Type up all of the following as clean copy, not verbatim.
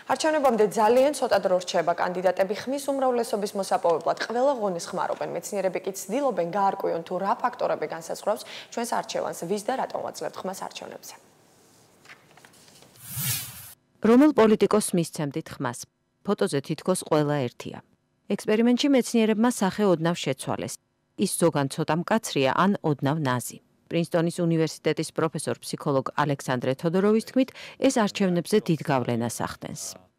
არჩევნებამდე ძალიან ცოტა დრო რჩება კანდიდატები ხმის უმრავლესობის მოსაპოვებლად ყველა ღონეს ხმარობენ. მეცნიერები კი ცდილობენ გაარკვიონ თუ რა ფაქტორები განსაზღვრავს ჩვენს არჩევანს, ვის და რატომ ვაძლევთ ხმას არჩევნებზე. რომელ პოლიტიკოსს მისცემდით ხმას? ფოტოზე თითქოს ყველა ერთია. ექსპერიმენტში მეცნიერებმა სახე ოდნავ შეცვალეს. ის ზოგან ცოტა მკაცრია ან ოდნავ ნაზი. პრინსტონის უნივერსიტეტის პროფესორ ფსიქოლოგ ალექსანდრე თოდოროვის თქმით, ეს არჩევნებზე დიდ გავლენას ახდენს.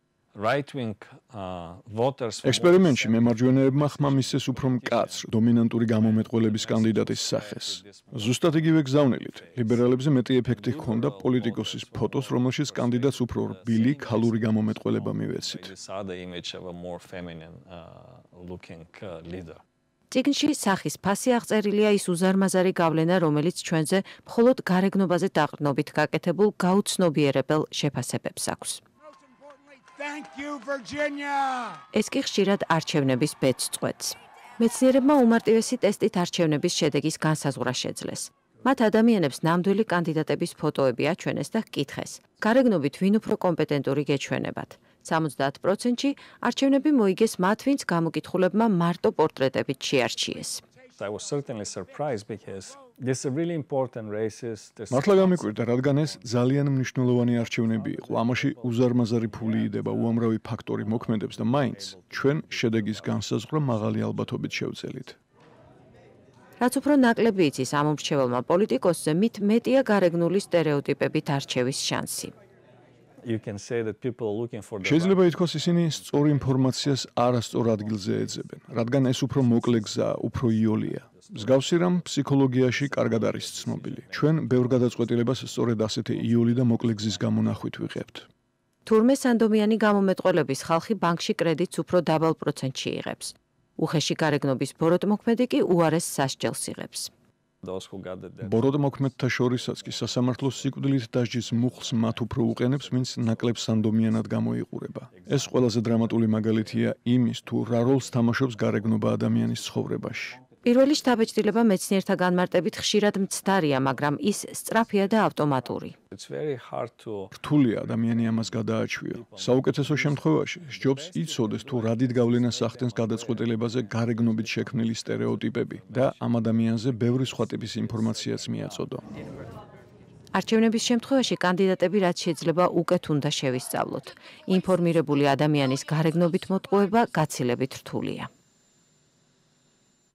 ექსპერიმენტში მემარჯვენეებმა ხმა მისცეს უფრო მკაცრ, დომინანტური გამომეტყველების კანდიდატის სახეს. ზუსტად იგივე გზავნილით, ლიბერალებზე მეტი ეფექტი ჰქონდა პოლიტიკოსის ფოტოს, რომელშიც კანდიდატს უფრო რბილი, ქალური გამომეტყველება მივეცით. წიგნში სახის ფასი აღწერილია ის უზარმაზარი გავლენა, რომელიც ჩვენზე მხოლოდ გარეგნობაზე დაყრდნობით გაკეთებულ გაუცნობიერებელ შეფასებებს აქვს. ეს კი ხშირად არჩევნების ბედს წყვეტს. მეცნიერებმა უმარტივესი ტესტით არჩევნების შედეგის განსაზღვრა შეძლეს. მათ ადამიანებს ნამდვილი კანდიდატების ფოტოები აჩვენეს და ჰკითხეს: გარეგნობით ვინ უფრო კომპეტენტური გეჩვენებათ? 70%-ში არჩევნები მოიგეს მათ, ვინც გამოკითხულებმა მარტო პორტრეტებით შეარჩიეს. მართლა გამიკვირდა, რადგან ეს ძალიან მნიშვნელოვანი არჩევნები იყო. ამაში უზარმაზარი ფული იდება, უამრავი ფაქტორი მოქმედებს და მაინც ჩვენ შედეგის განსაზღვრა მაღალი ალბათობით შევძელით. რაც უფრო ნაკლები იცის ამ უმრჩეველმა პოლიტიკოსზე, მით მეტია გარეგნული სტერეოტიპებით არჩევის შანსი. შეიძლება ითქვას, ისინი სწორ ინფორმაციას არასწორ ადგილზე ეძებენ, რადგან ეს უფრო მოკლე გზაა, უფრო იოლია. მსგავსი რამ ფსიქოლოგიაში კარგად არის ცნობილი. ჩვენ ბევრ გადაწყვეტილებას სწორედ ასეთი იოლი და მოკლე გზის გამონახვით ვიღებთ. თურმე სანდომიანი გამომეტყველების ხალხი ბანკში კრედიტს უფრო დაბალ პროცენტში იღებს. უხეში გარეგნობის ბოროტმოქმედი კი უარეს სასჯელს იღებს. ბოროტმოქმედთა შორისაც კი სასამართლოს სიკვდილით დასჯის მუხლს მათ უფრო უყენებს, ვინც ნაკლებ სანდომიანად გამოიყურება. ეს ყველაზე დრამატული მაგალითია იმის, თუ რა როლს თამაშობს გარეგნობა ადამიანის ცხოვრებაში. პირველი შთაბეჭდილება მეცნიერთა განმარტებით ხშირად მცდარია, მაგრამ ის სწრაფია და ავტომატური. რთულია ადამიანი ამას გადააჩვიო. საუკეთესო შემთხვევაში სჯობს იცოდეს, თუ რა დიდ გავლენას ახდენს გადაწყვეტილებაზე გარეგნობით შექმნილი სტერეოტიპები და ამ ადამიანზე ბევრი სხვა ტიპის ინფორმაციაც მიაწოდო. არჩევნების შემთხვევაში კანდიდატები რაც შეიძლება უკეთ უნდა შევისწავლოთ. ინფორმირებული ადამიანის გარეგნობით მოტყუება გაცილებით რთულია.